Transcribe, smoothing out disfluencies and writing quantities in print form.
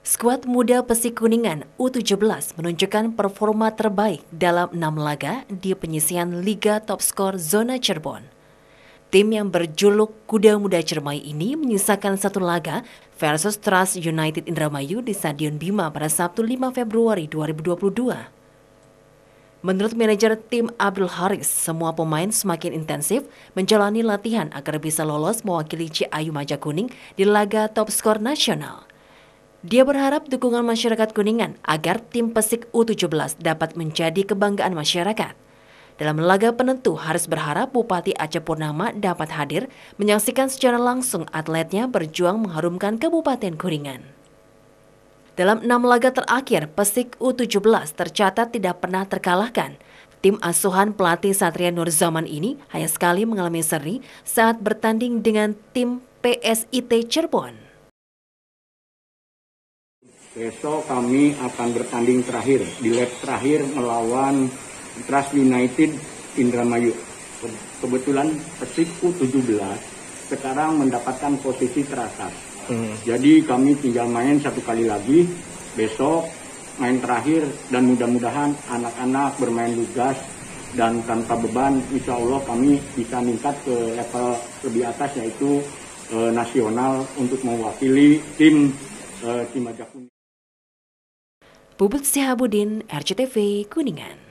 Skuad muda Persik Kuningan U17 menunjukkan performa terbaik dalam 6 laga di penyisihan Liga Top Skor Zona Cirebon. Tim yang berjuluk Kuda Muda Ciremai ini menyisakan satu laga versus Trust United Indramayu di Stadion Bima pada Sabtu 5 Februari 2022. Menurut manajer tim Abdul Haris, semua pemain semakin intensif menjalani latihan agar bisa lolos mewakili Ciayu Majakuning di laga Top Skor nasional. Dia berharap dukungan masyarakat Kuningan agar tim Persik U17 dapat menjadi kebanggaan masyarakat. Dalam laga penentu, Haris berharap Bupati Aceh Purnama dapat hadir menyaksikan secara langsung atletnya berjuang mengharumkan Kabupaten Kuningan. Dalam 6 laga terakhir, Persik U17 tercatat tidak pernah terkalahkan. Tim asuhan pelatih Satria Nurzaman ini hanya sekali mengalami seri saat bertanding dengan tim PSIT Cirebon. Besok kami akan bertanding terakhir, di leg terakhir melawan Trust United Indramayu. Kebetulan Persik U17 sekarang mendapatkan posisi teratas. Jadi kami tinggal main satu kali lagi, besok main terakhir dan mudah-mudahan anak-anak bermain lugas dan tanpa beban. Insya Allah kami bisa meningkat ke level lebih atas yaitu nasional untuk mewakili tim Majakuning. Bubut Sihabudin, RCTV, Kuningan.